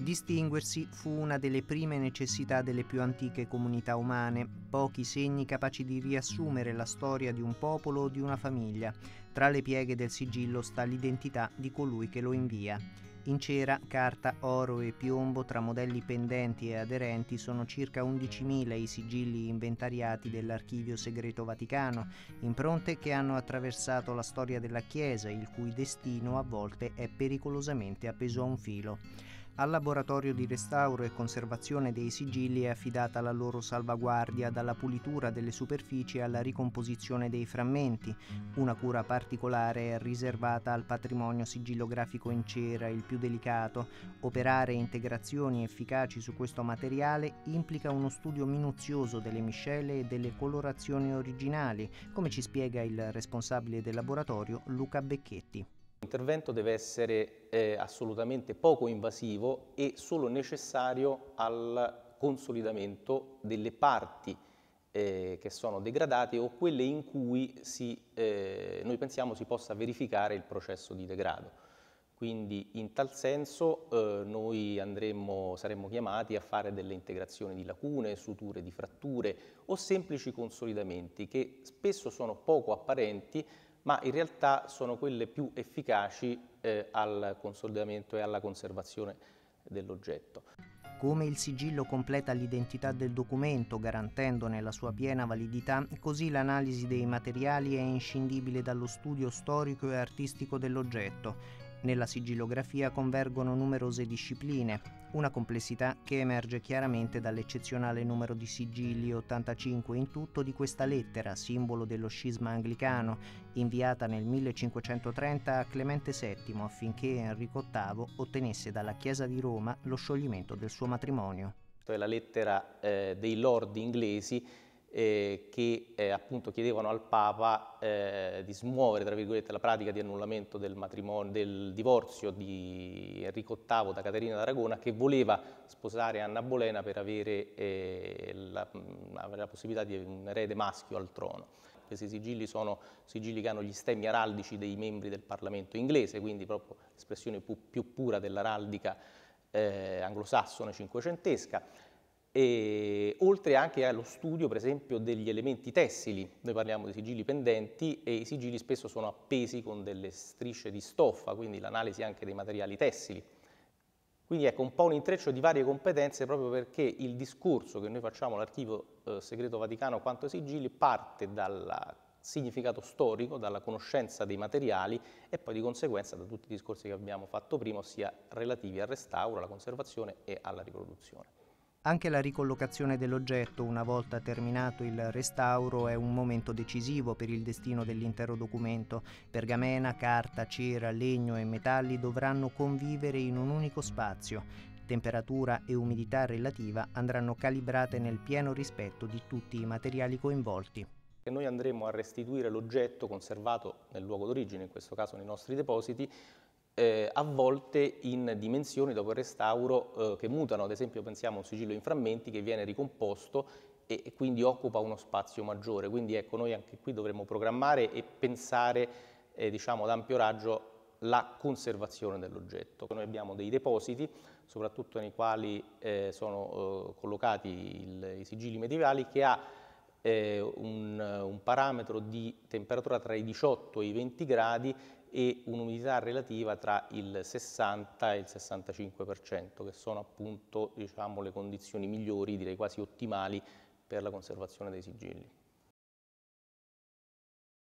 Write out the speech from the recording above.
Distinguersi fu una delle prime necessità delle più antiche comunità umane, pochi segni capaci di riassumere la storia di un popolo o di una famiglia. Tra le pieghe del sigillo sta l'identità di colui che lo invia. In cera, carta, oro e piombo, tra modelli pendenti e aderenti, sono circa 11.000 i sigilli inventariati dell'Archivio Segreto Vaticano, impronte che hanno attraversato la storia della Chiesa, il cui destino a volte è pericolosamente appeso a un filo. Al laboratorio di restauro e conservazione dei sigilli è affidata la loro salvaguardia, dalla pulitura delle superfici alla ricomposizione dei frammenti. Una cura particolare è riservata al patrimonio sigilografico in cera, il più delicato. Operare integrazioni efficaci su questo materiale implica uno studio minuzioso delle miscele e delle colorazioni originali, come ci spiega il responsabile del laboratorio Luca Becchetti. L'intervento deve essere assolutamente poco invasivo e solo necessario al consolidamento delle parti che sono degradate o quelle in cui noi pensiamo si possa verificare il processo di degrado. Quindi in tal senso noi saremmo chiamati a fare delle integrazioni di lacune, suture di fratture o semplici consolidamenti che spesso sono poco apparenti, ma in realtà sono quelle più efficaci al consolidamento e alla conservazione dell'oggetto. Come il sigillo completa l'identità del documento, garantendone la sua piena validità, così l'analisi dei materiali è inscindibile dallo studio storico e artistico dell'oggetto. Nella sigillografia convergono numerose discipline, una complessità che emerge chiaramente dall'eccezionale numero di sigilli, 85 in tutto, di questa lettera, simbolo dello scisma anglicano, inviata nel 1530 a Clemente VII affinché Enrico VIII ottenesse dalla Chiesa di Roma lo scioglimento del suo matrimonio. È la lettera dei lord inglesi che appunto chiedevano al Papa di smuovere, tra virgolette, la pratica di annullamento del divorzio di Enrico VIII da Caterina d'Aragona, che voleva sposare Anna Bolena per avere la possibilità di un erede maschio al trono. Questi sigilli sono sigilli che hanno gli stemmi araldici dei membri del Parlamento inglese, quindi proprio l'espressione più pura dell'araldica anglosassone cinquecentesca. E oltre anche allo studio, per esempio, degli elementi tessili. Noi parliamo di sigilli pendenti e i sigilli spesso sono appesi con delle strisce di stoffa, quindi l'analisi anche dei materiali tessili. Quindi ecco un po' un intreccio di varie competenze, proprio perché il discorso che noi facciamo all'Archivio Segreto Vaticano quanto ai sigilli parte dal significato storico, dalla conoscenza dei materiali e poi di conseguenza da tutti i discorsi che abbiamo fatto prima, ossia relativi al restauro, alla conservazione e alla riproduzione. Anche la ricollocazione dell'oggetto, una volta terminato il restauro, è un momento decisivo per il destino dell'intero documento. Pergamena, carta, cera, legno e metalli dovranno convivere in un unico spazio. Temperatura e umidità relativa andranno calibrate nel pieno rispetto di tutti i materiali coinvolti. Noi andremo a restituire l'oggetto conservato nel luogo d'origine, in questo caso nei nostri depositi, a volte in dimensioni dopo il restauro che mutano. Ad esempio pensiamo a un sigillo in frammenti che viene ricomposto e quindi occupa uno spazio maggiore. Quindi ecco, noi anche qui dovremo programmare e pensare diciamo, ad ampio raggio la conservazione dell'oggetto. Noi abbiamo dei depositi, soprattutto nei quali sono collocati i sigilli medievali, che ha un parametro di temperatura tra i 18 e i 20 gradi e un'umidità relativa tra il 60 e il 65%, che sono appunto, diciamo, le condizioni migliori, direi quasi ottimali, per la conservazione dei sigilli.